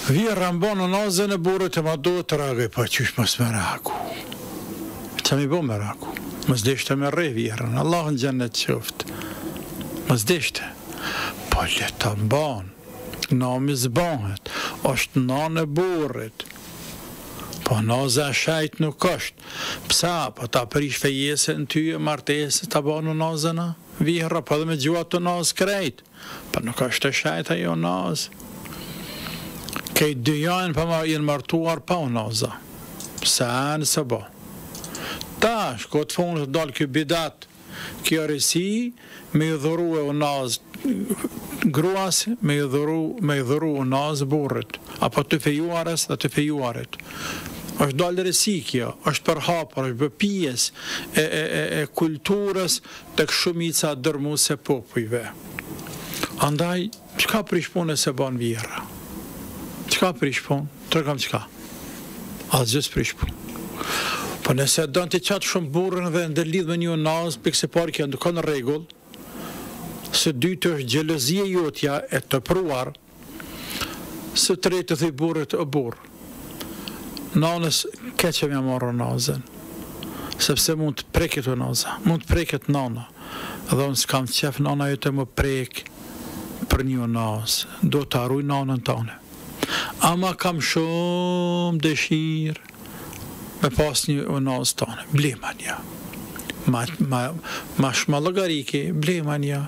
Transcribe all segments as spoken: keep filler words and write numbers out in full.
Vjehrra mban unazën e burrit e ma duhet të reagoj, pa qysh mos me reagu. Qa mi bo me reagu? Mos deshte me rre vjehrrën, Allah në gjennet qoftë. Mos deshte. Po le ta mban, nami zbahet, është nanë e burrit. Po naza e shajt nuk është. Psa, po ta prish fejesën ty e martesë, ta ban unazën a? Vjehrra, po dhe me gjua të nazë krejt. Po nuk është e shajt ajo nazë. Kejt dy janë pa ma jenë martuar pa unaza. Psa nëse bo. Tash, ko të fundë të dalë kjo bidat, kjo rësi, me i dhuru e unazë gruas, me i dhuru, me i dhuru unazë burrit, apo të fejuarës dhe të fejuarit. është dalë rësi kjo, është përhapur, është bë pjesë e, e, e, e kulturës tek shumica dërmuese popujve. Andaj, çka prish punë se ban Vjehrra? Çka prish punë? Tregom çka. Asgjë s'prish punë. Po nëse don të qatë shumë burrën dhe ndërlidh me një unazë, pikë se parë kjo ndikon në rregull, së dytë është xhelozia jotja e të pruar, së tretë të burrit o burr. Nanës keqe me marrë unazën, sepse mund të preket unaza, mund të preket nana, dhe unë s'kam qef nana jote më prek për një unazë, do të arruj nanën tane. Ama kam shumë dëshirë me pas një unazë tane, blema një. Ma, ma, ma shma logarike, blema një.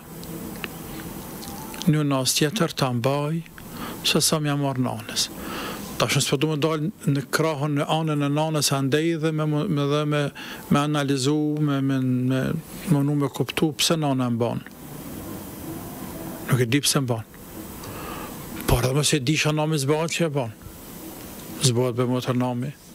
Një unazë tjetër të mbaj, që sa mja marrë nanës. Tash nësë përdu me dalë në krahën në anën e nanës andej dhe me, me, dhe me, me analizu, me, me, me, me nu me kuptu pëse nana e mban. Nuk e di pëse mban. Por dhe mëse disha nami zbahet që e ban. Zbahet be mëtër nami.